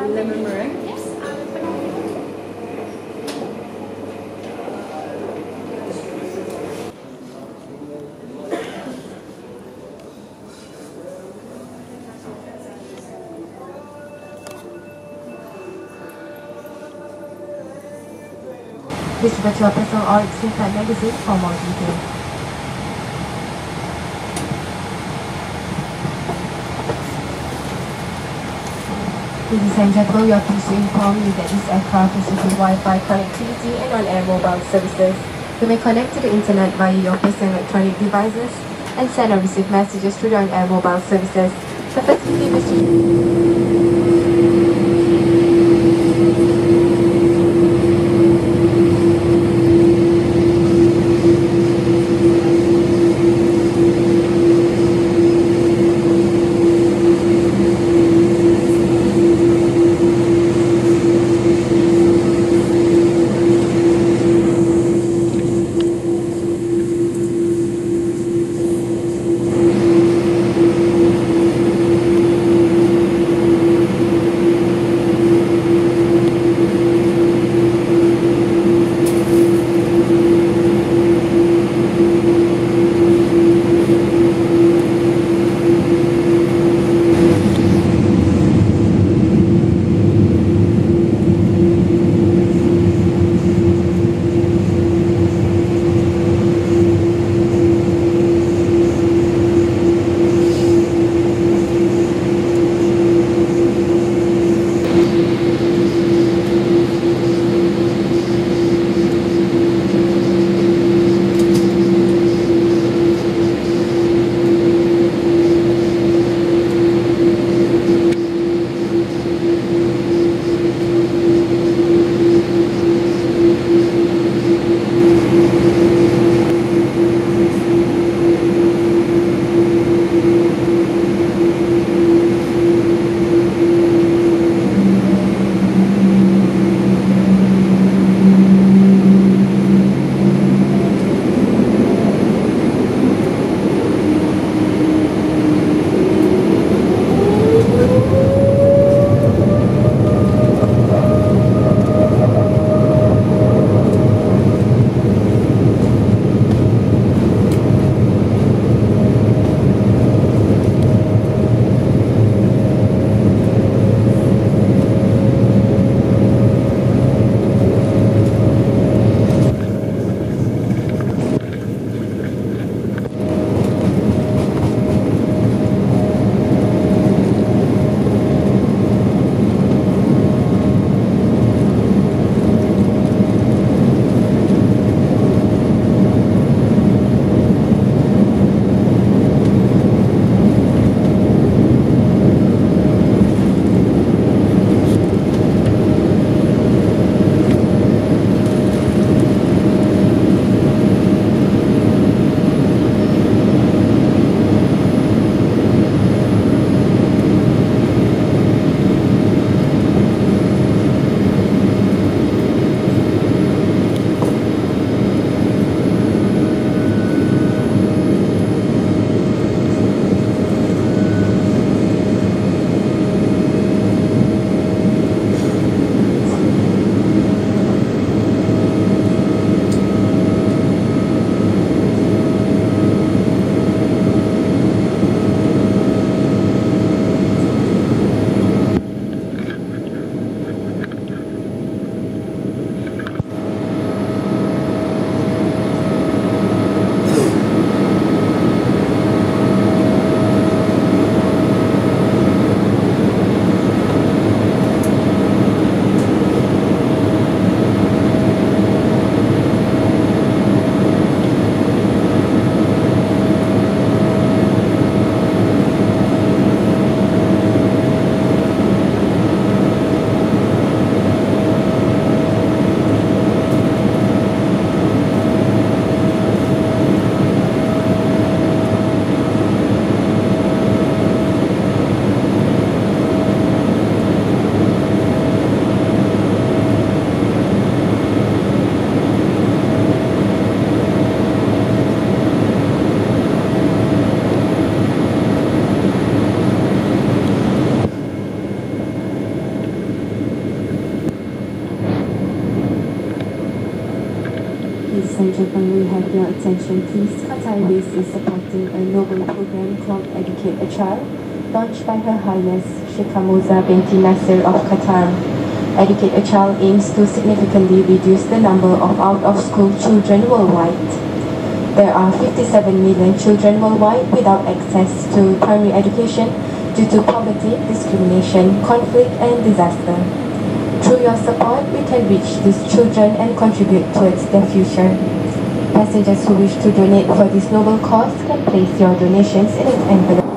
lemon meringue. Please refer to our personal or SIM card magazine for more details. Ladies and gentlemen, we are pleased to inform you that this aircraft is with Wi-Fi connectivity and on-air mobile services. You may connect to the internet via your personal electronic devices and send or receive messages through the on-air mobile services. The facility is Japan will have your attention, please. Qatar Airways is supporting a noble program called Educate a Child, launched by Her Highness Sheikh Hamza binti Nasser of Qatar. Educate a Child aims to significantly reduce the number of out-of-school children worldwide. There are 57 million children worldwide without access to primary education due to poverty, discrimination, conflict, and disaster. Through your support, we can reach these children and contribute towards their future. Passengers who wish to donate for this noble cause can place your donations in an envelope.